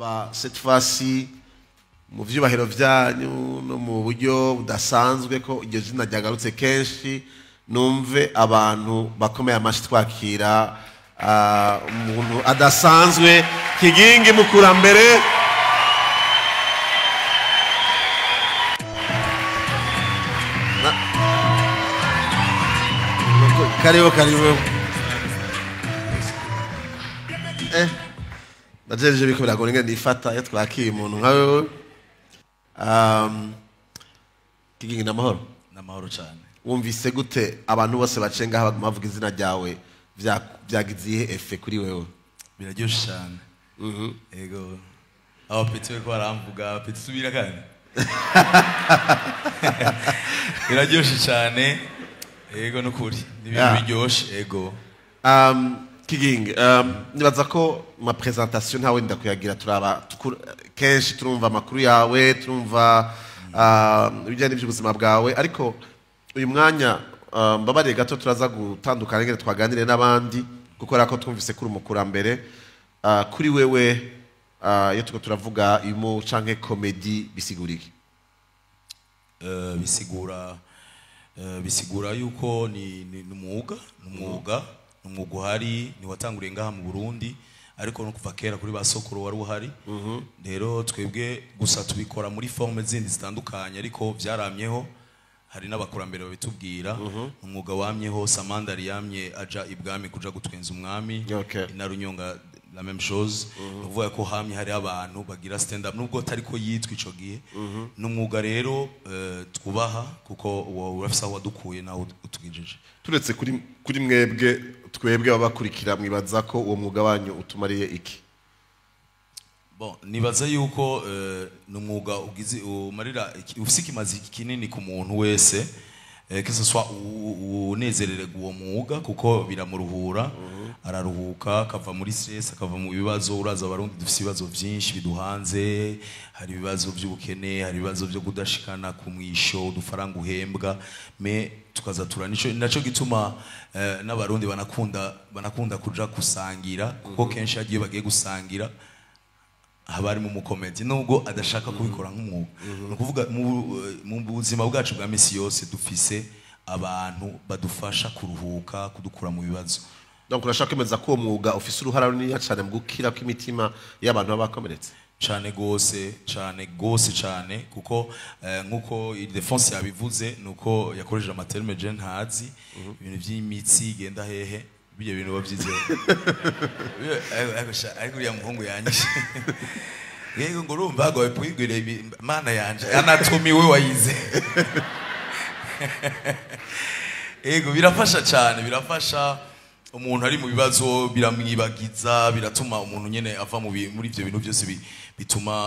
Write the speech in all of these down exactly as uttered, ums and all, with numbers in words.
ngomba cette fois-ci mu vyubahiro vyanyu no mu buryo budasanzwe ko iryo zina ryagarutse kenshi numve abantu bakomeye amashi twakira umuntu adasanzwe Kigingi Mukurambere. Karibu karibu. Eh, najeje biko biragora ngene nifata yo twakiye umuntu nka wewe. Um, Kigingi namahoro. Namahoro cyane. Wumvise gute abantu bose bacenga baguma bavuga izina ryawe vyagiziye efe kuri wewe? Biraryoshe cyane. Mhm. Ego. Aho petwe ko aramvuga petwe subira kandi. Biraryoshe cyane. Ego nukuri. Nibintu biryoshe ego. Um Kigingi, um nibaza ko ma presentation ntawe ndakuyagira turaba kenshi turumva makuru yawe turumva uh ibijyanye n'ubuzima bwawe ariko uyu mwanya mbabare gato turaza gutandukana ngene twaganire n'abandi gukora ko twumvise kuri Mukurambere kuri wewe iyo tuko turavuga imo canke comedy bisiguriki? Eh bisigura bisigura yuko ni numwuga numwuga numwuga uhari ni watanguriye ngaha mu Burundi ariko no kuva kera kuri basokuru wari uhari. Rero twebwe gusa tubikora muri forme zindi zitandukanye ariko vyaramyeho hari n'abakurambere babitubwira. Umwuga wamyeho Samandari yamye aja ibwami kuja gutwenza umwami na Runyonga la même chose. Uvuga ko hamye hari abantu bagira stand up nubwo tariko yitwa ico gihe. N'umwuga rero twubaha kuko urafisa wadukuye naho utugijije. Turetse kuri kuri mwebwe twebwe abakurikira mwibaza ko uwo mwuga wanyu utumariye iki? Bon, nibaza yuko n'umwuga ugize umarira usikimazi kinini ku muntu wese que ce soit unezerere guwo mwuga kuko biramuruhura araruhuka akava muri stress akava mu bibazo. Uraza abarundi dufite ibibazo byinshi biduhanze, hari ibibazo by'ubukene, hari ibibazo byo kudashikana ku mwisho dufaranga uhembwa me tukaza turanico naco gituma n'abarundi banakunda banakunda kuja gusangira kuko kenshi agiye bagiye gusangira habari mu mukomedi nubwo adashaka kubikora nk'umwuga. No kuvuga mu buzima bwacu bwa misi yose dufise abantu badufasha kuruhuka kudukura mu bibazo. Donc urashaka kwemeza ko umwuga ufise uruhara runini cyane mu gukira kw'imitima y'abantu babakomeretse? Cyane gose cyane gose cyane kuko nkuko Ildefonse yabivuze nuko yakoresheje amaterme je ntazi ibintu by'imitsi igenda hehe biye bintu babyize ariko ya muhungu yanyishe yego ngo urumva ngo pwigire mana yanje anatomy we wayize. Ego birafasha cyane birafasha umuntu ari mu bibazo biramwibagiza biratuma umuntu nyene ava mu muri ivyo bintu byose bituma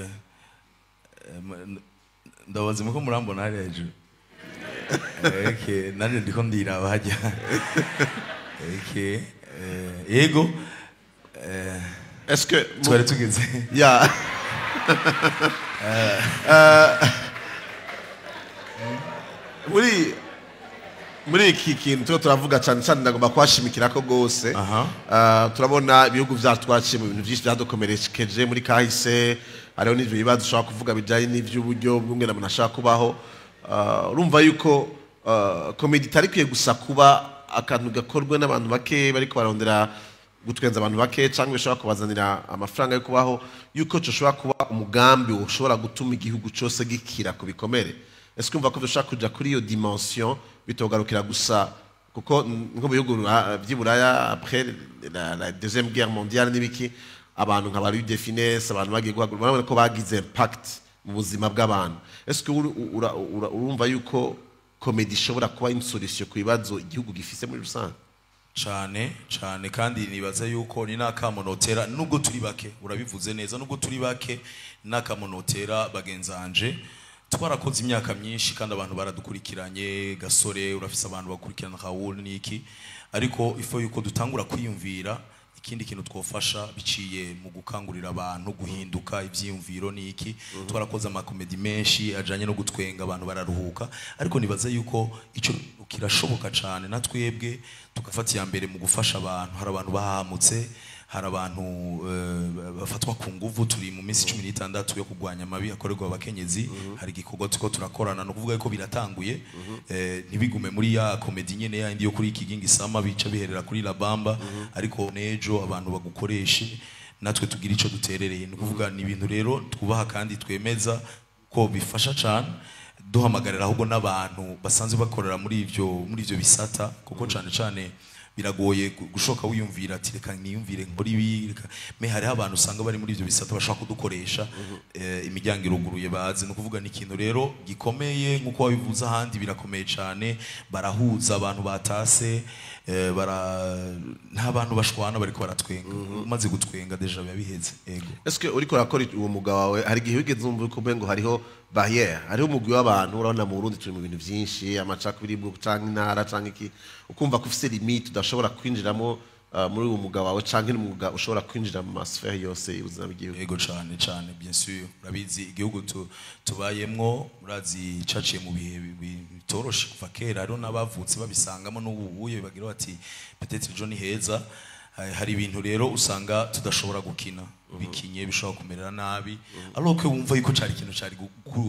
ndabaze muko murambona hari hejuru. Okay nanje ndiko ndiraba hajya. Okay yego est-ce que twari tugeze ya muri muri iki kintu turavuga cyane cyane ndagomba kwashimikira ko gose turabona ibihugu byatwaciye mu bintu byinshi byadukomerekeje muri kahise ariho n'ivyo bibazo ushaka kuvuga bijanye n'ivy'uburyo bw'umwe na muntu ashaka kubaho. Urumva yuko comedy tarikwiye gusa kuba akantu gakorwe n'abantu bake bariko barondera gutwenza abantu bake cyangwa bishobora kubazanira amafaranga yo kubaho yuko cyo shobora kuba umugambi ushobora gutuma igihugu cyose gikira kubikomere. Est-ce que umva ko dushaka kuja kuri iyo dimension bitogarukira gusa kuko nko bihugu by'Iburaya après la, la deuxième guerre mondiale nibiki abantu nka bari Defines abantu bagiye guhagurwa ko bagize impact mu buzima bw'abantu. Est-ce que urumva yuko comedy ishobora kuba une solution ku bibazo igihugu gifise muri rusange? Cyane cyane kandi nibaza yuko ni nakamonotera nubwo turi bake urabivuze neza nubwo turi bake nakamonotera bagenzanje twarakoze imyaka myinshi kandi abantu baradukurikiranye Gasore urafise abantu bakurikirana Raoul niki ariko ifo yuko dutangura kwiyumvira ikindi kintu twofasha biciye mu gukangurira abantu guhinduka ivyiyumviro niki. Twarakoze amakomedi menshi ajanye no gutwenga abantu bararuhuka ariko nibaza yuko ico kirashoboka cyane natwebwe tukafata ya mbere mu gufasha abantu. Hari abantu bahamutse hari abantu uh, bafatwa ku nguvu turi mu minsi cumi n'itandatu yo kugwanya amabi akorerwa abakenyezi mm -hmm. hari igikorwa tuko turakorana no kuvuga ko biratanguye mm -hmm. eh, ntibigume muri ya komedi nyene ya indi yo kuri Kigingi Sama bica biherera kuri La Bamba mm -hmm. ariko nejo abantu bagukoreshe natwe tugira ico duterereye no kuvuga ni ibintu rero twubaha kandi twemeza ko bifasha cyane duhamagarira ahubwo n'abantu basanzwe bakorera muri ivyo muri ivyo bisata kuko cyane cyane biragoye gushoka wiyumvira ati reka niyumvire nkora ibi me hari abantu usanga bari muri ivyo bisata bashaka kudukoresha eh, imiryango iruguruye bazi no kuvuga ni ikintu rero gikomeye nkuko wabivuze ahandi birakomeye cyane barahuza abantu batase eh, bara nta bantu bashwana bariko baratwenga umaze gutwenga deja bibiheze ego eske uriko urakora uwo mugabo wawe hari gihe wigeze umva ko ngo hariho barrière hariho umugwi w'abantu urabona mu Burundi turi mu bintu byinshi amacakubiri bwo canke intara canke iki ukumva ko ufise limite udashobora kwinjiramo uh, muri uwo mugabo wawe canke n'umugabo ushobora kwinjira mu masfere yose y'ubuzima bw'igihugu ego cyane cyane bien sûr urabizi igihugu tubayemwo urazi caciye mu bihe bitoroshe kuva kera rero n'abavutse babisangamo n'ububuye bagira bati peut-être John Heza hari ibintu rero usanga tudashobora gukina bikinye bishobora kumerera nabi alors que wumva yuko cari ikintu cari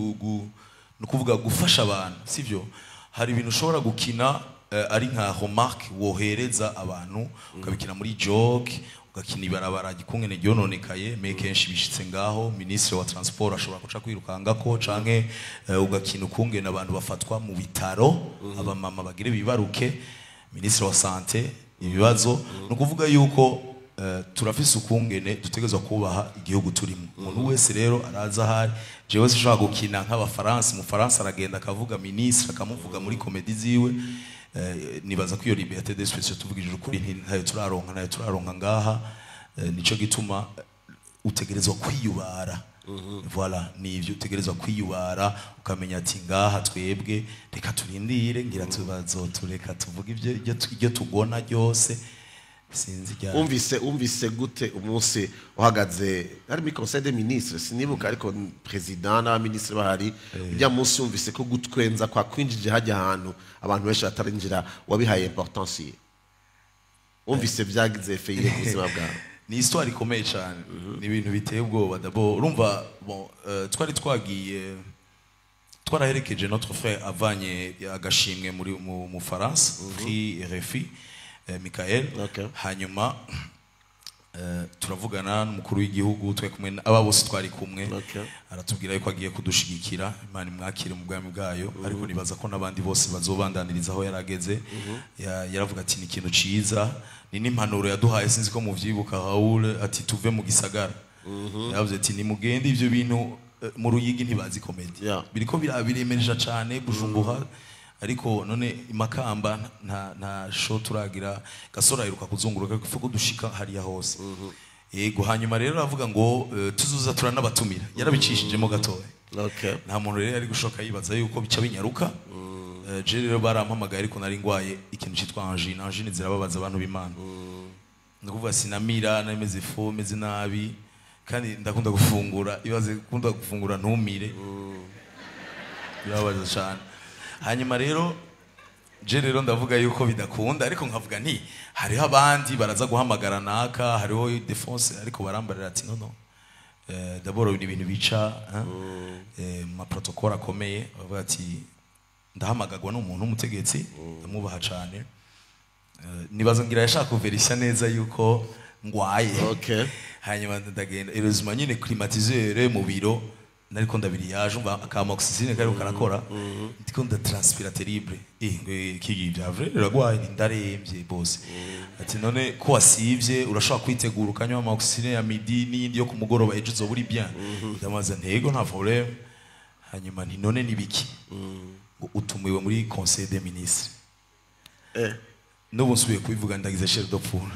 no kuvuga gufasha abantu sivyo hari ibintu ushobora gukina ari nka remarque wohereza abantu ukabikina muri joke ugakina ibarabara gikungene ryononekaye me kenshi bishitse ngaho ministre wa transport ashobora kuca kwirukanga ko canke ugakina ukungene abantu bafatwa mu bitaro aba mama bagire bibaruke ministre wa santé ibibazo no kuvuga yuko uh, turafise ukungene dutegezwa kubaha igihugu turimo umuntu wese rero araza hari jewe sishobora gukina nk'abafaransa mu Faransa aragenda akavuga ministre akamuvuga muri komedi ziwe uh, nibaza ko iyo liberté d'expression tuvugije ukuri ntayo turaronka nayo turaronka ngaha uh, nico gituma utegerezwa kwiyubara Mm-hmm. Voilà nivyo utegerezwa kwiyubara ukamenya ati ngaha twebwe reka turindire ngira tubazotureka tuvuga ivyo ibyo tugona byose sinzi rya umvise umvise gute umunsi uhagaze ari mi conseil des ministres sinibuka ariko president na ministre bahari bya munsi umvise ko gutwenza kwa kwinjije hajya ahantu abantu benshi batarinjira wabihaye importance umvise vyagize feyire ku buzima bwawe ni histoire ikomeye cyane ni ibintu biteye ubwoba d'abord urumva bon uh, twari twagiye twaraherekeje notre frère avanye agashimwe muri mu, mu France prix R F I uh, Michael okay. hanyuma uh, turavugana n'umukuru w'igihugu twe kumwe aba bose twari kumwe okay. aratubwira yuko agiye kudushigikira Imana imwakire mu bwami bwayo uh -huh. ariko nibaza ko nabandi bose bazobandaniriza aho yarageze uh -huh. ya, yaravuga ati ni ikintu ciza ni n'impanuro yaduhaye sinzi ko muvyibuka Raoul ati tuve mu gisagara mhm yavuze ati ni mugende ivyo bintu mu Ruyigi ntibazi comedy yeah. biriko birabiremeje cyane Bujumbura ariko none Makamba nta nta show turagira Gasora iruka kuzunguruka kuko dushika hariya hose mhm yego hanyuma rero avuga ngo uh, tuzuza turanabatumira yarabicishijemo gatoya okay nta muntu rero ari gushoka yibaza yuko bica binyaruka je rero barampamagaye ariko nari ngwaye ikintu cyitwa angine angine zirababaza abantu b'Imana ndakuvuga sinamira nameze fo meze nabi kandi ndakunda gufungura ibaze kunda gufungura ntumire birababaza cyane hanyuma rero je rero ndavuga yuko bidakunda ariko nkavuga nti hariho abandi baraza guhamagara naka hariho defense ariko barambarira ati no no eh d'abord ni ibintu bica eh ma protocole akomeye bavuga ati ndahamagagwa n'umuntu umutegetsi ndamubaha cyane nibaza ngira yashaka kuverisha neza yuko ngwaye okay hanyuma ndagenda erezuma nyine climatiseur mu biro nariko ndabiri yaje umva akama oxygene kari karakora ndiko nda transpira terrible eh ngwe kigi bya vrai ragwaye ndarembye boss ati none ko wasivye urashobora kwitegura ukanywa ama oxygene ya midi n'indi yo kumugoroba ejo zoburi bien ndamaza ntego nta problème hanyuma ni none nibiki utumiwe muri conseil des ministres eh no bonsubiye kubivuga ndagize chef de poule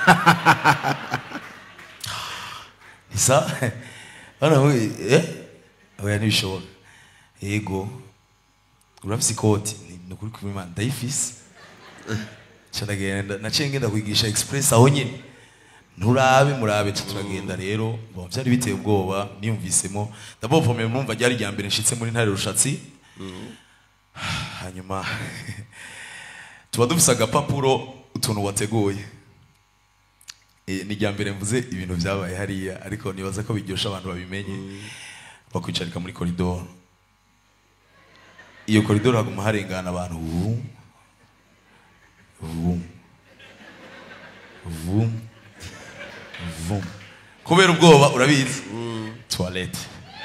isa ana we eh oya nibishobora yego urafise ikoti nukuri kubimana ndayifise cyaragenda naciye ngenda kwigisha express aho nyine nturabe murabe turagenda rero bon byari biteye ubwoba niyumvisemo ndabovomeye mumva ryari rya mbere nshitse muri ntare rushatsi hanyuma tuba dufise agapapuro utuntu wateguye ni rya mbere mvuze ibintu byabaye hariya ariko nibaza ko biryosha abantu babimenye bakwicarika muri koridoro iyo koridoro haguma harengana abantu vum vum vum vum kubera ubwoba urabizi toilette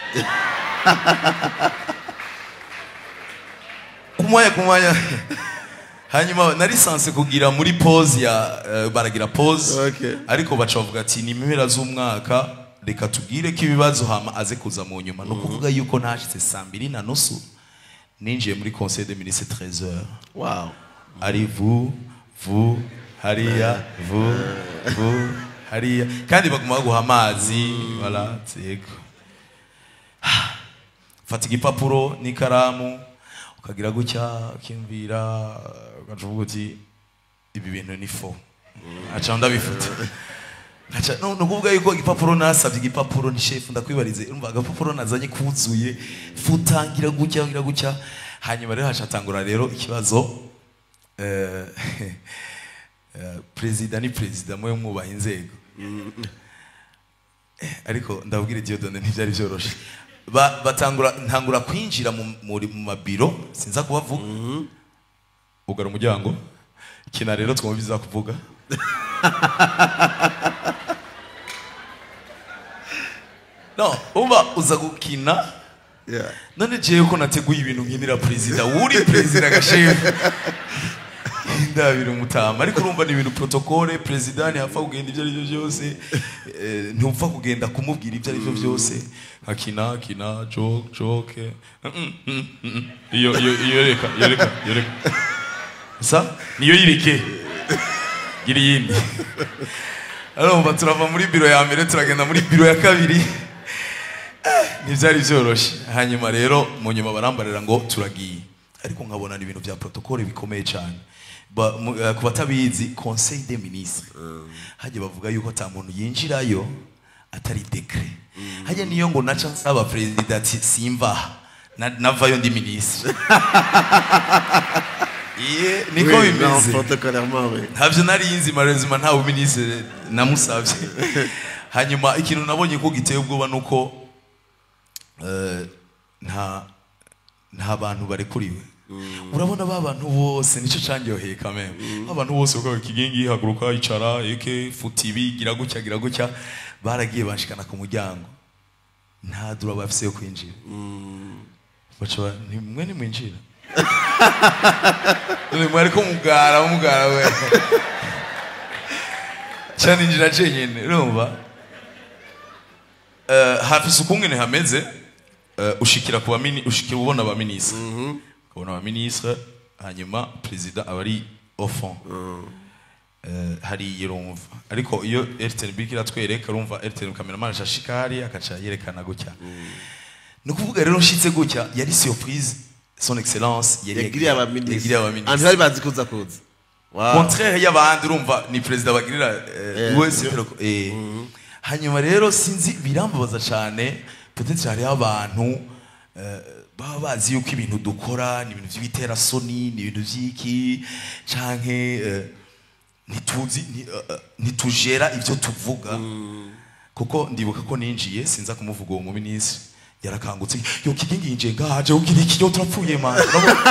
kumwanya kumwanya hanyuma nari sanse kugira muri pause ya uh, baragira pause okay. Ariko baca bavuga ati ni impera z'umwaka reka tugire ko ibibazo hama aze kuza mu nyuma no kuvuga yuko nashitse saa mbiri na nusu ninjiye muri conseil des ministres treize heures. Wow. Ari vous vous hariya vous vous hariya kandi baguma guha amazi voilà tsego fata igipapuro n'ikaramu ukagira gutya ukimvira ukavuga uti ibi bintu ni fo acha ndabifuta acha no no kuvuga yuko igipapuro nasabye igipapuro ni chef ndakwibarize urumva agapapuro nazanye kuzuye futangira gutya ngira gutya hanyuma rero hacatangura rero ikibazo eh president ni president mwe mwubaha inzego ariko ndabwira Diodone ntibyari byoroshe batangura ntangura kwinjira mu mabiro sinza kubavuga ugara umuryango kina rero twumva bizakuvuga no umba uza gukina yeah none jewe ko nateguye ibintu nkinira president uri president gashefu ndabira umutama ariko urumva ni ibintu protocole president yafa kugenda ibyo ari byo byose ntupfa kugenda kumubwira ibyo ari byo byose akina kina joke joke iyo iyo iyo reka iyo reka iyo reka sa niyo yirike giri yindi arumva turava muri biro ya mbere turagenda muri biro ya kabiri ntibyari byoroshe hanyuma rero mu nyuma barambarira ngo turagiye ariko nkabona ni ibintu bya protocole bikomeye cyane ku batabizi conseil des ministres haje bavuga yuko ata muntu yinjirayo atari decret haje niyo ngo naca nsaba president simva navayo ndi ministre iye niko bimeze protocolairement oui havyo nari yinzi marezima nta bu ministre namusavye hanyuma ikintu nabonye ko giteye ubwoba nuko nta nta bantu barekuriwe urabona ba bantu bose nico cangyoheye kameme abantu bose uko kigingi haguruka icara eke futibi gira gutya gira gutya baragiye bashikana ku muryango nta dura bafise yo kwinjira bacha ni mwe ni mwinjira ni mwari ko mugara mugara we cyane injira cenyene urumva eh hafise ukungene hameze ushikira kuba mini ushikira ubona ba ministre kubona ba ministre hanyuma president abari au fond eh hari yirumva ariko iyo R T N B kira twereka urumva R T N cameraman ashashikari akaca yerekana gutya no kuvuga rero nshitse gutya yari surprise son excellence yari yagiriye aba ministre yagiriye aba ministre antari bazi kuza kuza wow contraire y'abandi urumva ni president bagirira wese eh hanyuma rero sinzi birambabaza cyane peut-être hari abantu baba bazi yuko ibintu dukora ni ibintu by'ibitera soni ni ibintu by'iki canke nituzi nitujera ivyo tuvuga kuko ndibuka ko ninjiye sinza kumuvuga uwo mu ministre yarakangutse yo kigingi nje ngaje ugira iki yo turapfuye man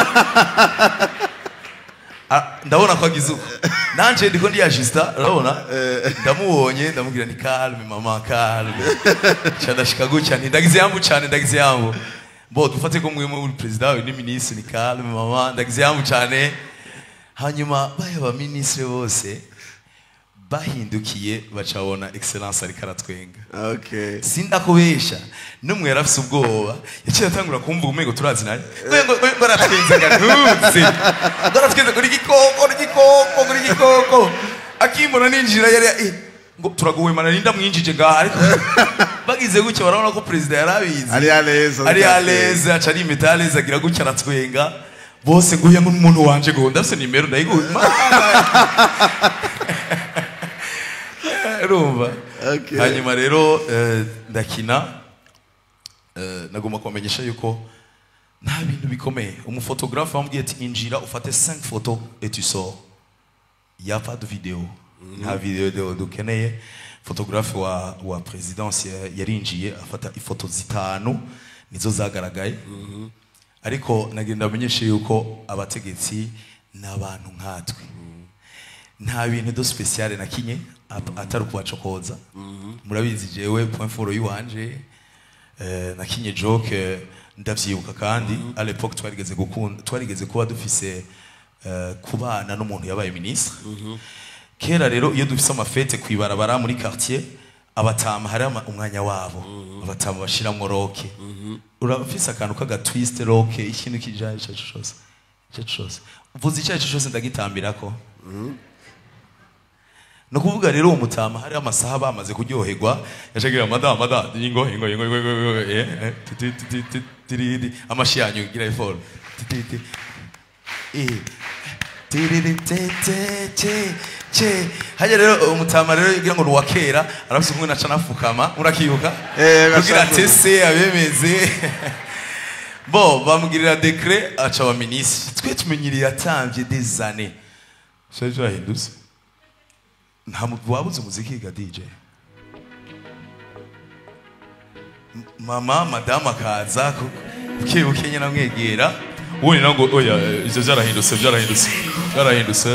ndabona ko agize uko nanje ndiko ndi ajista urabona ndamubonye ndamubwira ni calme mama calme cyadashika gutya ndagize yambu cyane ndagize yambu bo dufate ko mwe muri president ni ministre ni calme mama ndagize yambu cyane hanyuma baya ba ministre bose bahindukiye bacabona excellence ari karatwenga okay sinda kubesha numwe yarafise ubwoba yaciye atangura kumva umego turazi naye ngo baratwenza gatutse baratwenza kuri gikoko kuri gikoko kuri gikoko akimbona ninjira yari ngo turaguhemana ninda mwinjije ngaha ariko bagize gutya barabona ko president yarabizi ari aleza ari aleza aca ari metaleza agira gutya aratwenga bose nguye nk'umuntu wanje ngo ndafise nimero ndayiguha rumva hanyuma rero ndakina nagomba kumenyesha yuko nta bintu bikomeye umufotographe wambwiye ati injira ufate cinq photos et tu sors il y a pas de vidéo nta video dukeneye photographe wa wa presidence yarinjiye afata ifoto zitanu nizo zagaragaye ariko nagenda amenyeshe yuko abategetsi n'abantu nkatwe nta bintu do special na kinye atari kubacokoza murabizi jewe point foro yuwanje na kinye joke ndavyibuka kandi à l'époque twarigeze gukunda twarigeze kuba dufise kubana n'umuntu yabaye ministre kera rero iyo dufise amafete kwibarabara muri quartier abatama hari umwanya wabo abatama bashiramwo roke urafise akantu kaga twist roke ikintu kijaye cyo cyose cyo cyose uvuze icyo cyose ndagitambirako no kuvuga rero umutama hari amasaha bamaze kuryoherwa yashagira madama madama ingo ingo ingo ingo eh tiridi amashiyanyu gira iforo titi eh tiridi tete che che haje rero umutama rero igira ngo ruwakera arafise kumwe naca nafukama urakiyuka eh kugira tese abemeze bo bamugirira décret aca wa ministre twe tumenyiriye atambye des années c'est ça hindus nta wabuze umuziki ga D J mama madama kaza ukibukenye namwegera ubundi nango oya ivyo byarahindutse byarahindutse byarahindutse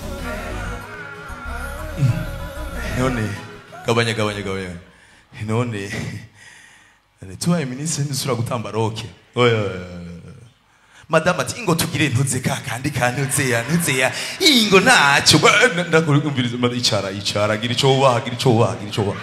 none gabanya gabanya gabanya none tuwaye ministre nisura gutamba roke oya madama ati ingo tugire ntuze ka kandi kantuze ya ntuze ya ingo ntacyo ndakurumviriza icara icara gira ico ubaha gira ico ubaha gira ico ubaha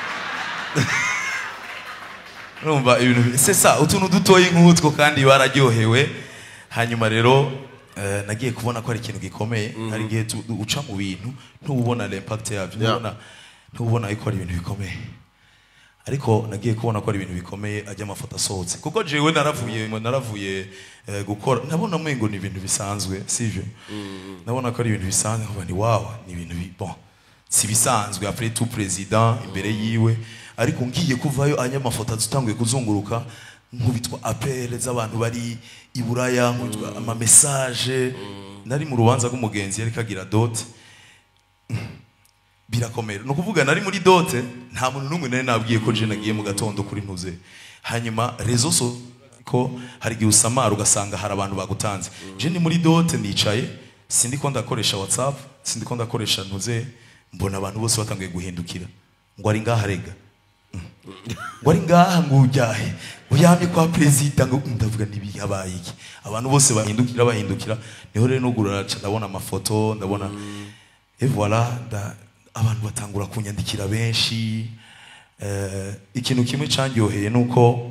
urumva ibintu c'est ça utuntu dutoye nk'utwo kandi bararyohewe hanyuma rero nagiye kubona ko ari ikintu gikomeye hari gihe uca mu bintu ntubona l'impact yavyo ntubona ntubona iko ari ibintu bikomeye ariko nagiye kubona ko ari ibintu bikomeye ajya amafoto asohotse kuko jewe naravuye naravuye gukora nabona mwengo ni ibintu bisanzwe sivyo nabona ko ari ibintu bisanzwe ngo ni wow ni ibintu bon si bisanzwe après tout président imbere yiwe ariko ngiye kuvayo anya amafoto atanguye kuzunguruka nkubitwa appel z'abantu bari iburaya nkubitwa ama message nari mu rubanza rw'umugenzi yari kagira dot birakomera no kuvuga nari muri dote nta muntu numwe nari nabwiye ko je nagiye mu gatondo kuri ntuze hanyuma rezo so ko hari gihe usamara ugasanga hari abantu bagutanze je ni muri dote nicaye sindi ko ndakoresha WhatsApp sindi ko ndakoresha ntuze mbona abantu bose batangiye guhindukira ngo ari ngaha rega ngo ari ngaha ngo ujyahe uyamye kwa president ngo ndavuga nibi yabaye iki abantu bose bahindukira bahindukira niho rero nugurura ndabona amafoto ndabona et voilà da abantu batangura kunyandikira benshi eh ikintu kimwe cangyoheye nuko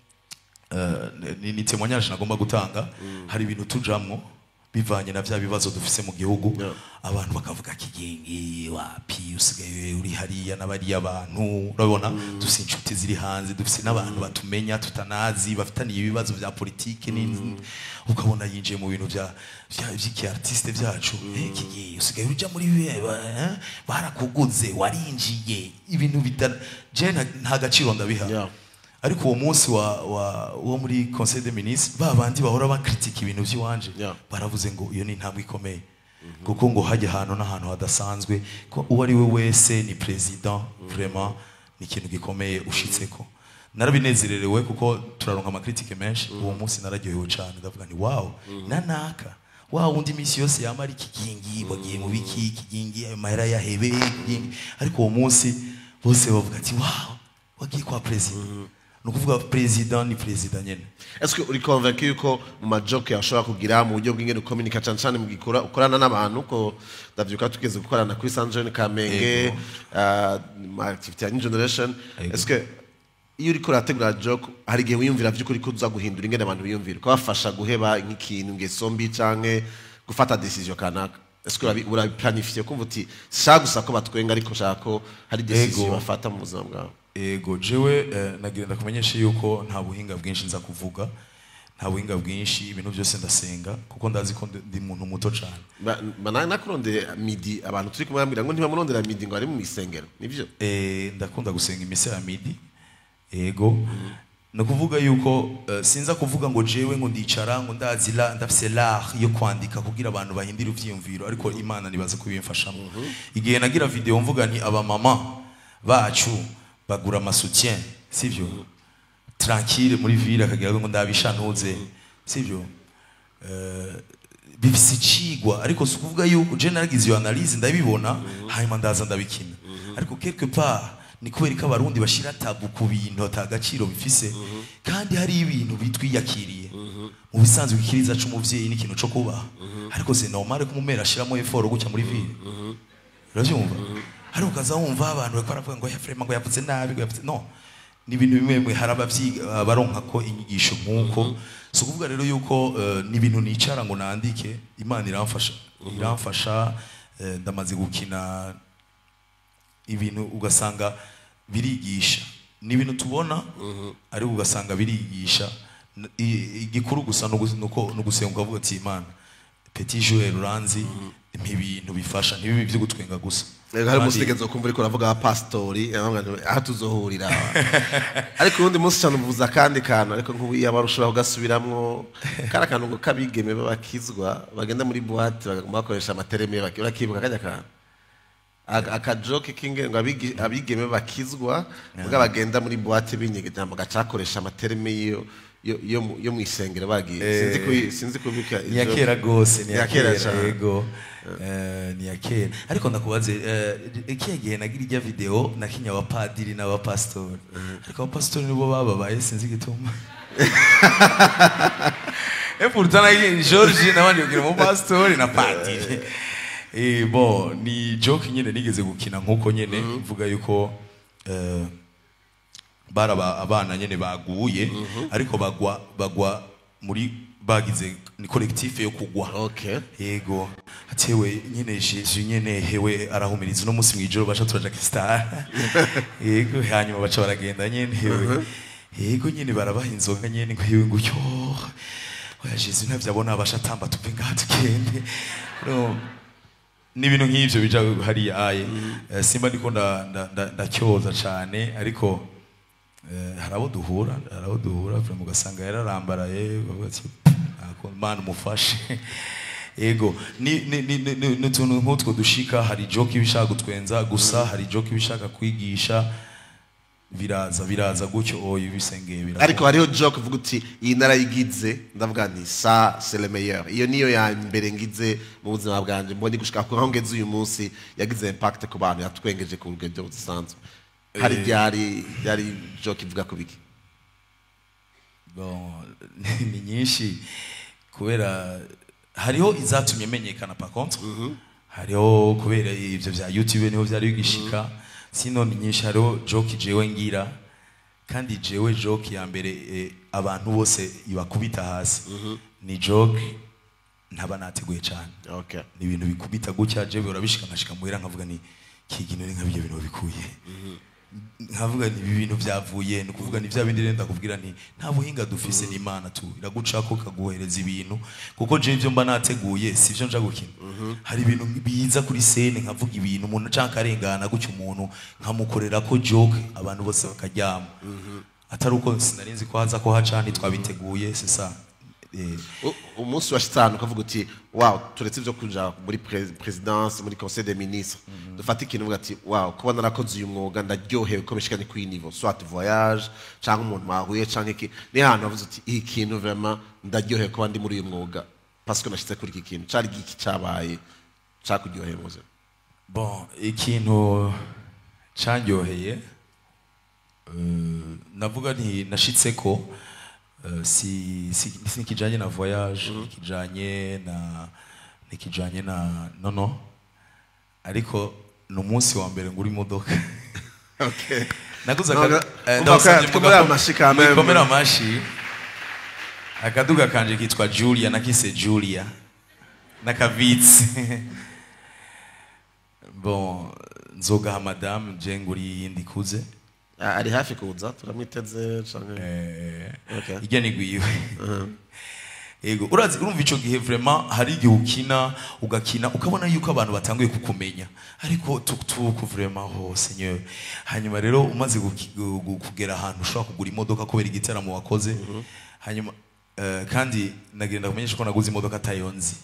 eh ni témoignage nagomba gutanga hari ibintu tujamwo bivanye na vya bibazo dufise mu gihugu abantu bakavuga kigengi wapi usigaye uri hariya nabari abantu urabona dufise inshuti ziri hanze dufise n'abantu batumenya tutanazi bafitaniye ibibazo vya politique ni ukabona yinjiye mu bintu vya vy'iki artiste vyacu kigengi usigaye uja muri biba barakuguze warinjiye ibintu bitana je nta gaciro ndabiha ariko uwo munsi wa wa wo muri conseil des ministres babandi bahora bakritika ibintu by'iwanje baravuze ngo iyo ni intambwe ikomeye kuko ngo hajye hano n'ahantu hadasanzwe ko uwo ari we wese ni president vraiment ni ikintu gikomeye ushitseko narabinezererewe kuko turaronka amakritike menshi uwo munsi nararyohewe cyane ndavuga ni wow nanaka wow undi misi yose yamara ikigingi bagiye mu biki ikigingi amahera yahebe ariko uwo munsi bose bavuga ati wow wagiye kwa president nukuvuga president ni president nyene est-ce que uri convaincu yuko mu majoke yashobora kugira mu buryo bw'ingene communication cyane mu gikora ukorana n'abantu ko ndavyuka tugeze gukorana kuri Saint Jean Kamenge uh, ma activity ya generation est-ce que iyo uri kurategura joke hari gihe wiyumvira vy'ukuri ko uza guhindura ingene abantu biyumvira ko bafasha guheba nk'ikintu ngesombi canke gufata decision kanaka est-ce que ura planifier kumva uti shagusa ko batwenga ariko shako hari decision bafata mu buzima bwawe ego jewe nagenda kumenyesha yuko nta buhinga bwinshi nza kuvuga nta buhinga bwinshi ibintu byose ndasenga kuko ndazi ko ndi muntu muto cyane bana nakuronde midi abantu turi kumwambira ngo ntibamurondera midi ngo ari mu isengero nivyo eh ndakunda gusenga imise ya midi ego no kuvuga yuko uh, sinza kuvuga ngo jewe ngo ndicara ngo ndazi la ndafise l'art yo kwandika kugira abantu bahindira ivyiyumviro ariko Imana nibaza kubimfashamo uh -huh. igihe nagira video mvuga nti aba mama bacu bagura amasutien sivyo uh -huh. tranquille muri ville akagira ngo ndabishantuze uh -huh. sivyo uh, bifise cigwa ariko sukuvuga yuko je naragize iyo analyse ndabibona uh -huh. hanyuma ndaza ndabikina uh -huh. ariko quelque part ni kubera ko abarundi bashira tabu ku bintu atagaciro bifise uh -huh. kandi hari ibintu bitwiyakiriye uh -huh. mu bisanzwe ikiriza c'umuvyeyi ni kintu cyo kuba uh -huh. ariko c'est normal ko mumera ashiramo effort gucya muri ville uh -huh. uravyumva uh -huh. hari ukaza wumva abantu bako baravuga ngo yafrema ngo yavuze nabi ngo yavuze no ni ibintu bimwe bimwe harabavyiga baronka ko inyigisho nkuko uh -huh. so kuvuga rero yuko uh, ni ibintu nicara ngo nandike Imana iramfasha uh -huh. iramfasha uh, ndamaze gukina ibintu ugasanga birigisha ni ibintu tubona uh -huh. ari ugasanga birigisha igikuru gusa nuko no gusenga uvuga ati Imana petit joueur uranzi uh -huh. ibintu bifasha ntibibi byo gutwenga gusa hari umusigenzo kumva ariko uravuga pastori aha tuzohurira ariko undi munsi cyane uvuza kandi kantu ariko nk'ubu yabarushura ugasubiramo kara kantu ngo kabigeme babakizwa bagenda muri boîte bagakoresha amatereme bakibuka kajya kantu akajoke kinge ngo abigeme bakizwa muga bagenda muri boîte binyege jambo gacakoresha amatereme yo yo yo mwisengero bagiye sinzi ko sinzi ko bika ni yakera gose ni yakera yego eh ni yakera ariko ndakubaze ikihe gihe nagira ijya video nakinya wa padiri na wa pastor ariko wa pastor nibo bababaye sinzi gituma e pourtant George nabandi ugira mu pastor na padiri eh bon ni joke nyene nigeze gukina nkuko nyene mvuga yuko eh baraba abana nyene baguye uh -huh. ariko bagwa bagwa muri bagize ni collectif yo kugwa okay yego atewe nyene Jesu nyene hewe arahumiriza no musi mwijoro basha turaja Star yego hanyuma baca baragenda nyene hewe uh -huh. yego nyene barabaha inzoga nyene ngo hewe ngo cyo oya Jesu ntavyo abona basha tamba tupe ngati kende no ni ibintu nk'ivyo bija hari aye uh -huh. uh, simba ndiko nda ndacyoza cyane ariko eh harabo duhura harabo duhura from ugasanga yararambaraye bati ako man mufashe ego ni ni ni tuntu nk'utwo dushika hari joke ibishaka gutwenza gusa hari joke ibishaka kwigisha biraza biraza gucyo oyo bisengeye biraza ariko hariho joke uvuga uti iyi narayigize ndavuga nti ça c'est le meilleur iyo niyo ya mbere ngize mu buzima bwanje mbone gushika ko aho ngeze uyu munsi yagize impact ku bantu yatwengeje ku rugendo rusanzwe hari byari byari joke ivuga ko biki bon ni nyinshi kubera hariho izatumye menyekana par contre uh -huh. hariho kubera ivyo vya YouTube niho vyari bigishika uh -huh. sino ni nyinshi hariho joke jewe ngira kandi jewe joke ya mbere eh, abantu bose ibakubita hasi uh -huh. ni joke ntaba nateguye cyane okay ni ibintu bikubita gucya jewe urabishika nkashika muhera nkavuga ni kigino ni nkabyo bintu bikuye uh -huh. nkavuga ni ibintu byavuye no kuvuga ni bya bindi renda kubwira nti nta buhinga dufise ni Imana tu iragucako kaguhereza ibintu kuko je ivyo mba nateguye sivyo nja gukina hari ibintu biza kuri scene nkavuga ibintu umuntu canka arengana gucyo umuntu nkamukorera ko joke abantu bose bakaryama atari uko sinarinzi ko haza ko hacani twabiteguye c'est ça umunsi wa shitanu ukavuga uti wow turetse ivyo kuja muri presidence muri conseil des ministres dufata ikintu uvuga ati wow kuba narakoze uyu mwuga ndaryohewe ko bishikanye ku niveau soit voyage cyangwa umuntu mahuye cyangwa iki ni hano bavuze uti iki kintu vraiment ndaryohewe ko ndi muri uyu mwuga parce que nashitse kuri iki kintu cyari giki cyabaye cyakujyoheye muze bon ikintu cyanjyoheye navuga nti nashitse ko Uh, si si nikijanye na voyage mm. nikijanye na nikijanye na no no ariko no munsi wa mbere nguri modoka okay nakuza no, ka ndasabye kumera amashika meme kumera amashi akaduga kanje kitwa Julia nakise Julia nakavitsi bon nzoga madame jenguri yindi kuze ari hafi kuza turamwiteze canke eh okay ijya nigwiwe Ego urazi urumva ico gihe vraiment hari igihe ukina ugakina ukabona yuko abantu batanguye kukumenya ariko tukutuku vraiment ho seigneur hanyuma rero umaze kugera ahantu ushobora kugura imodoka kubera igitaramo wakoze hanyuma uh, kandi nagenda kumenyesha ko naguze imodoka tayonzi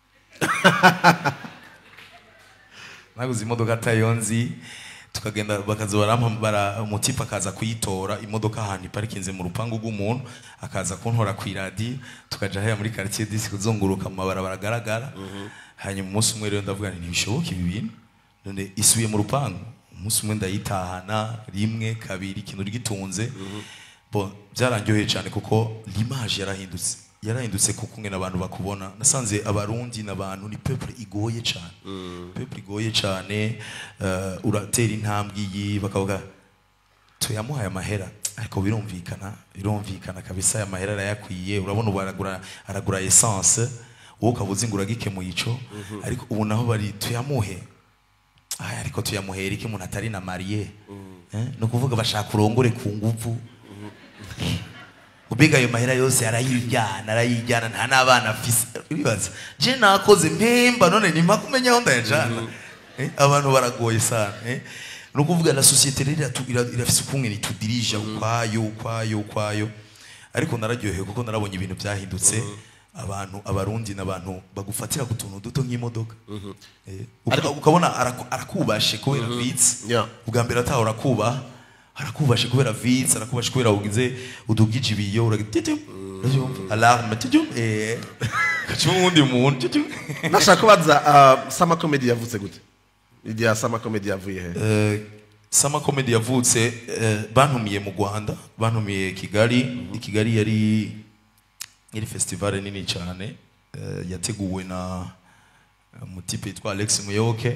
naguze imodoka tayonzi tukagenda bakaza barampa umutipa akaza kuyitora imodoka ahantu iparikinze mu rupangu rw'umuntu akaza kuntora ku iradi tukaja haya muri quartier dix kuzunguruka mu mabara baragaragara hanyuma umunsi umwe rero ndavuga nti ntibishoboka ibi bintu none isubiye mu rupangu umunsi umwe ndayitahana rimwe kabiri ikintu gitunze bo byarangyoheye cyane kuko l'image yarahindutse yarahindutse kuko ngena abantu bakubona nasanze abarundi nabantu ni peuple igoye cyane mm. peuple igoye cyane uh, uratera intambwe yi bakavuga tuyamuhaye amahera ariko birumvikana birumvikana kabisa ya mahera arayakwiye urabona ubaragura aragura essence wowe kabuzingura gikemuye ico mm -hmm. ariko ubu naho bari tuyamuhe ay ariko tuyamuhera iki umuntu atari na marié mm. eh no kuvuga bashaka kurongore ku nguvu mm -hmm. Ubiga ayo mahera yose arayijyana arayijyana nta nabana afise bibaza je nakoze mpemba none ni makumenya aho ndayajana eh abantu baragoye sana eh no kuvuga la société rero irafise ukunge ni tudirija ukwayo ukwayo ukwayo ariko nararyoheye kuko narabonye ibintu byahindutse abantu abarundi nabantu bagufatira ku tuntu duto nk'imodoka eh ukabona arakubashe kubera vitsi ubwa mbere ataho rakuba arakubashe kubera vitsi arakubashe kubera ugize udugije ibiyo uragitete alarme tujum eh kacundi umuntu tujum nashaka kubaza Sama Comedy yavutse gute idia Sama Comedy yavuye he eh Sama Comedy yavutse bantumiye mu Rwanda bantumiye Kigali Kigali yari iri festival nini cyane yateguwe na mutipe yitwa Alex Muyoboke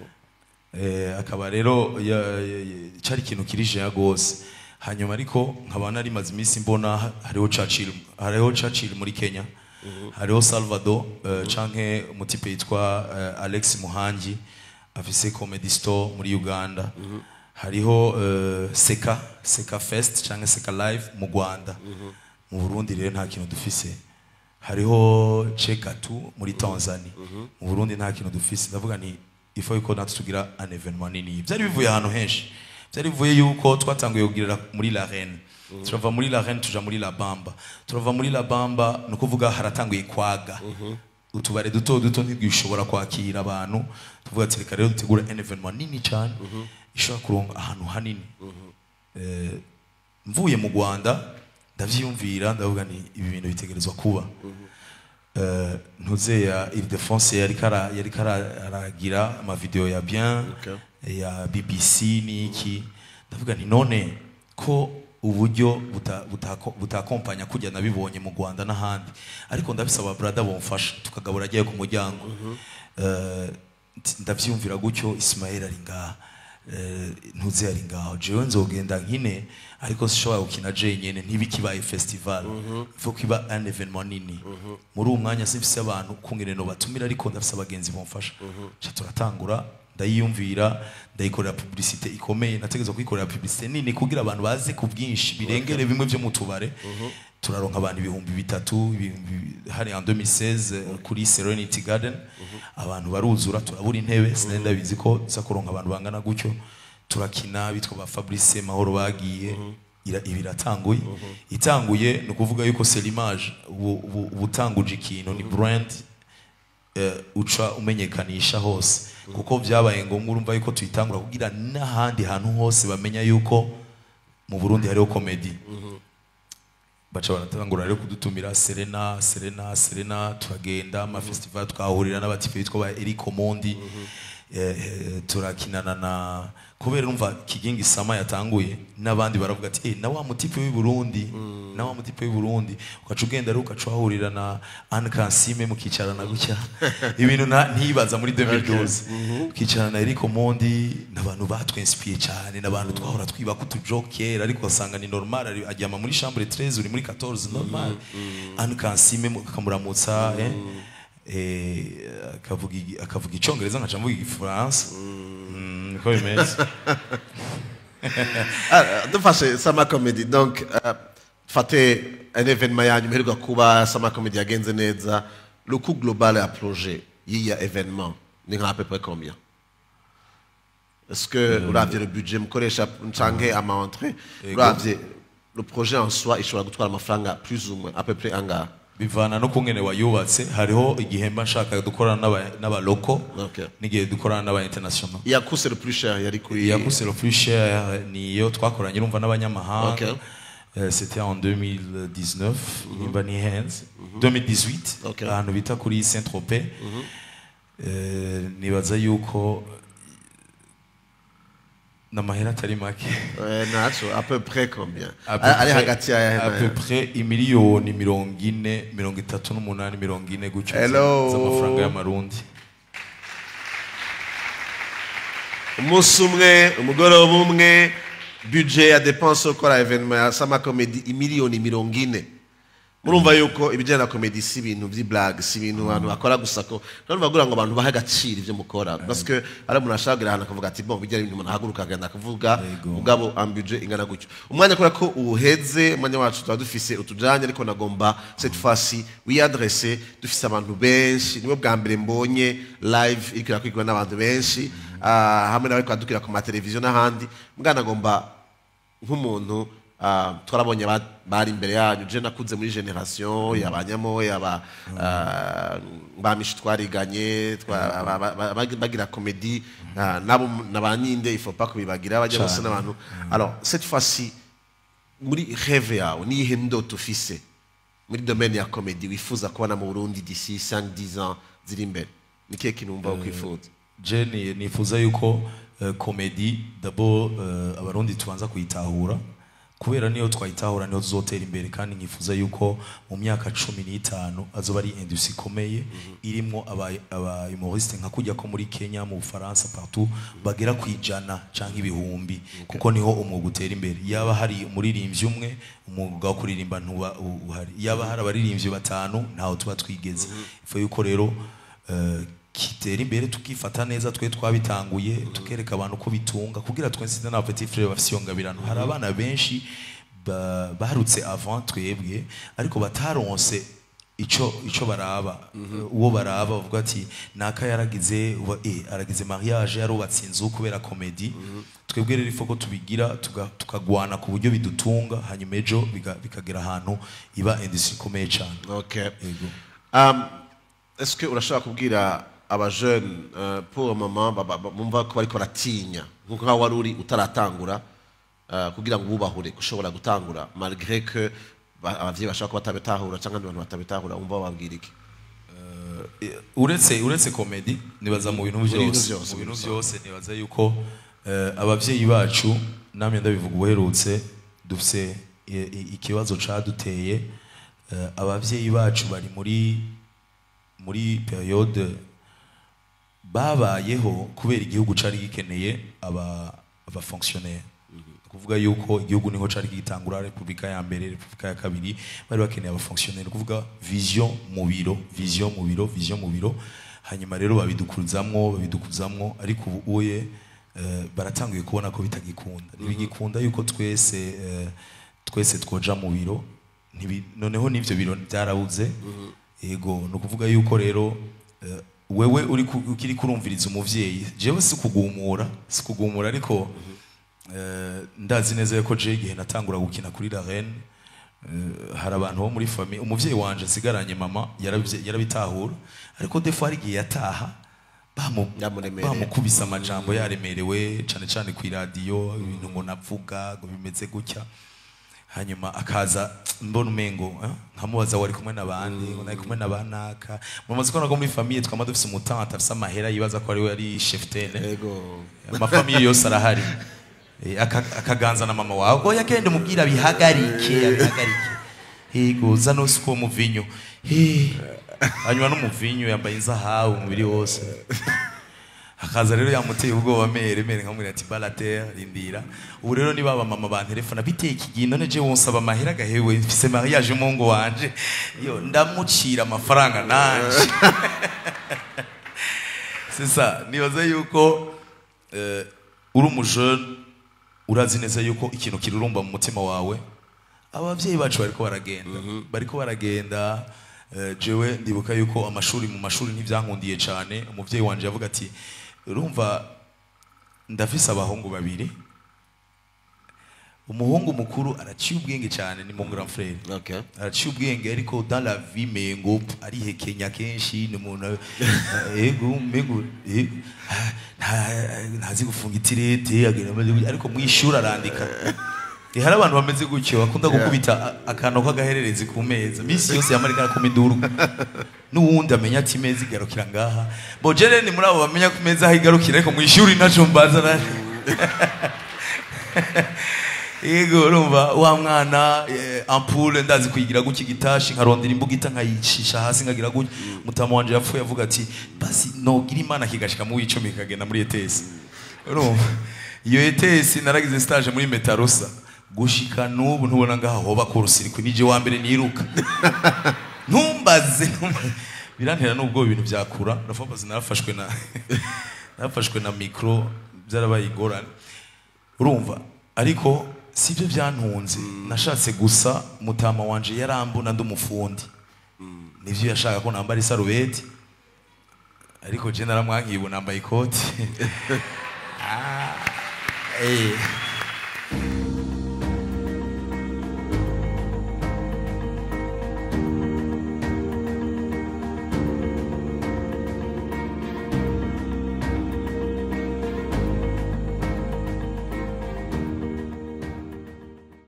eh akaba rero cyari kintu kirije yagose hanyuma ariko nkabana ari mazi misi mbona hariho Churchill hariho Churchill muri Kenya hariho Salvador canke umutipe yitwa Alex Muhangi afise comedy store muri Uganda hariho Seka Seka Fest canke Seka Live mu Rwanda mu Burundi rero nta kintu dufise hariho Chekatu muri Tanzania mu Burundi nta kintu dufise ndavuga ni ifo yuko natwe tugira un événement nini byari bivuye ahantu henshi byari bivuye yuko twatanguye kugirira muri la Reine turava muri la Reine tuja muri la Bamba turava muri la Bamba no kuvuga haratanguye kwaga utubare duto duto ntibwishobora kwakira abantu tuvuga ati reka rero dutegura un événement nini cyane ishobora kuronga ahantu hanini eh mvuye mu Rwanda ndavyumvira ndavuga ni ibi bintu bitegerezwa kuba Uh, ntuze ya Ile-de-France yari kara yari kara aragira ama video ya bien okay. ya B B C niki ndavuga nti none ko uburyo butakompanya buta kujya nabibonye mu Rwanda n'ahandi ariko ndabisaba brother bomfasha tukagabura agiye ku muryango uh -huh. uh, ndavyumvira gutyo Ismael ari ngaha ntuze ari ngaho jewe nzogenda nkine ariko sishobora gukina je nyene ntibikibaye festival faut kiba un événement nini muri uwo mwanya sifise abantu kungene no batumira ariko ndafise abagenzi bomfasha cha turatangura ndayiyumvira ndayikorera publicité ikomeye nategezwe kwikorera publicité nini kugira abantu baze ku bwinshi birengere bimwe byo mutubare turaronka abantu ibihumbi bitatu hari en deux mille seize kuri Serenity Garden abantu baruzura turabura intebe sinenda bizi ko zakoronka abantu bangana gutyo turakina bitwa ba Fabrice Mahoro bagiye ibiratanguye itanguye no kuvuga yuko c'est l'image ubutanguje ikintu ni brand uca umenyekanisha hose kuko byabaye ngombwa urumva yuko tuyitangura kugira n'ahandi hantu hose bamenya yuko mu Burundi hariho comedy bacha baratangura rero kudutumira Serena Serena Serena turagenda ama festival twahurira n'abatipe bitwa ba Eric Mondi turakinana na kubera umva kigingi Sama yatanguye nabandi baravuga ati eh na wa mutipe w'i Burundi na wa mutipe w'i Burundi ukaca ugenda ruka cwahurira na Anne Kansime mukicarana gutya ibintu ntibaza muri deux mille douze ukicarana na Eric Mondi nabantu batwinspire cyane nabantu twahora twiba ku tujokera ariko asanga ni normal ajyama muri chambre treize uri muri quatorze normal Anne Kansime akamuramutsa eh eh akavuga akavuga icongereza nkaca mvuga igifaransa mm ko bimeze ah dufashe Sama Comedy donc fate un événement yanyu mperuka kuba Sama Comedy yagenze neza le coût global à projet y'iya événement ni nka à peu près combien? Est-ce que vous avez le budget mukoresha ncanke ama entrée vous avez le projet en soi ishobora gutwara amafaranga plus ou moins à peu près anga bivana no kungene wayubatse hariho igihemba nshaka dukorana n'aba n'aba local n'igihe dukorana n'aba international yakuse le plus cher yari kuri yakuse le plus cher ni yo twakoranye urumva n'abanyamahanga c'était en deux mille dix-neuf nimba ni hands deux mille dix-huit ahantu bita kuri Saint-Tropez nibaza yuko n'amahera atari make naco à peu près combien ari hagati ya à peu près imiliyoni mirongo ine mirongo itatu n'umunani mirongo ine gutyo z'amafaranga y'amarundi umunsi umwe umugoroba umwe budget ya dépense ukora événement ya Sama Comedy imiliyoni mirongo ine murumva yuko ibijyana na comedy si ibintu by'iblague si ibintu abantu bakora gusa ko none bagura ngo abantu bahe agaciro ivyo mukora parce que ari umuntu ashagira hana akavuga ati bon bijyana ibintu umuntu ahaguruka agenda akavuga ugabo am budget ingana gutyo umwanya kora ko uheze umwanya wacu tuba dufise utujanye ariko nagomba cette fois-ci wiyadresse dufise abantu benshi nibo bwa mbere mbonye live ikira kwigwa n'abantu benshi hamwe nawe kwadukira ku mateleviziyo n'ahandi mbwa nagomba nk'umuntu Uh, twarabonye bari imbere yanyu je nakuze muri generation yabanyamo yaba bamishi twariganye bagira comedy nabo nabanyinde il faut pas kubibagira bajya bose n'abantu alors cette fois-ci muri rêve yawe ni ihe ndoto ufise muri domaine ya comedy wifuza kubona mu Burundi d'ici cinq dix ans ziri imbere ni kihe kintu umva ukwifuza? Je nifuza yuko comedy d'abord abarundi tubanza kuyitahura kubera niyo twayitahura niyo tuzotera imbere kandi nkifuza yuko mu myaka cumi n'itanu azoba ari industrie ikomeye irimo aba humoriste nka kujya ko muri Kenya mu Bufaransa partout bagera kwijana canke ibihumbi kuko niho umwuga utera imbere yaba hari umuririmbyi umwe umwuga wo kuririmba ntuba uhari yaba hari abaririmbyi batanu ntaho tuba twigeze ifo yuko rero kitera imbere tukifata neza twe twabitanguye tukereka abantu ko bitunga kugira twese na petit frère bafisiyonga birano hari abana benshi barutse avant twebwe ariko bataronse ico ico baraba uwo baraba bavuga ati naka yaragize eh aragize mariage yarubatse inzu kubera comedy twebwe rero ifoko tubigira tukagwana ku buryo bidutunga hanyuma ejo bikagera ahantu iba industrie komeye cyane. Okay. Um est-ce que urashaka kubwira aba jeune uh, pour maman bumva ko bariko ratinya nkuko nka waruri utaratangura uh, kugira ngo bubahure gushobora gutangura malgré que abavyeyi bashaka ko batabitahura cyangwa abantu batabitahura umva babwira iki? Uh, uretse uretse comedy nibaza mu bintu byose mu bintu byose nibaza yuko uh, abavyeyi bacu namye ndabivuga ubuherutse dufise ikibazo caduteye uh, abavyeyi bacu bari muri muri periode babayeho kubera igihugu cari gikeneye aba aba fonctionnaire kuvuga yuko igihugu niho cari gitangura Republika ya mbere Republika ya kabiri bari bakeneye aba fonctionnaire kuvuga vision mu biro vision mu biro vision mu biro hanyuma rero babidukuzamwo babidukuzamwo ariko ubu uye uh, baratanguye kubona ko bitagikunda ntibigikunda yuko twese uh, twese twoja mu biro noneho nivyo biro byarabuze ego no kuvuga yuko rero uh, wewe uri ukiri kurumviriza umuvyeyi jewe si kugumura si kugumura ariko uh, ndazi neza yuko je gihe natangura gukina kuri la reine uh, hari abantu bo muri famille umuvyeyi wanje sigaranye mama yarabitahura ariko defo ari gihe yataha bamukubisa amajambo yaremerewe cyane cyane ku radio ibintu ngo navuga ngo bimeze gutya hanyuma akaza mbona umengo nkamubaza wari kumwe nabandi ngo nari kumwe nabanaka mumaze ko nago muri famille twama dufise umutante afise amahera yibaza ko ari we ari chef tene yego ma famille yose arahari akaganza na mama wawe ngo yagende mubwira bihagarike bihagarike yego zano siko muvinyo hanyuma no muvinyo yambaye inzahabu umubiri wose akaza rero yamuteye ubwoba mere mere nkamwe ati balater rindira ubu rero ni baba mama ba telefona biteye ikigino neje wonsaba amahera gahewe mfise mariage mungu wanje yo ndamucira amafaranga nanje sisa nibaza yuko uh, uri umujeune urazi neza yuko ikintu kirurumba mu mutima wawe abavyeyi bacu bariko baragenda bariko baragenda jewe ndibuka yuko amashuri mu mashuri ntivyankundiye cyane umuvyeyi wanje yavuga ati urumva ndafise abahungu babiri umuhungu mukuru araciye ubwenge cyane ni mon grand frère okay araciye ubwenge ariko dans la vie mengo ari hekenya kenshi ni umuntu ego mengo ntazi gufunga itirete ariko mwishura arandika hari abantu bameze gutyo akunda gukubita akantu k'agahererezi ku meza misi yose yamarika ku miduru n'uwundi amenya ati meza igarukira ngaha bo jere ni muri abo bamenya ku meza aho igarukira ariko mwishuri naco mbaza na ego urumva wa mwana ampoule ndazi kuyigira guki gitashi nkarondera imbugita nkayicisha hasi ngagira guki mutama wanje yapfuye avuga ati basi no gira imana kigashika mu wico mikagenda muri E T S urumva iyo E T S naragize stage muri Metarosa gushika nubu ntubona ngaho hoba ku rusiriko nije wa mbere niruka ntumbaze birantera nubwo ibintu byakura nafabaze narafashwe na narafashwe na micro byarabaye igorana urumva ariko sibyo byantunze nashatse gusa mutama wanje yarambona ndumufundi nivyo yashaka ko nambara isarubeti ariko je naramwankiye ubu nambaye ikoti ah eh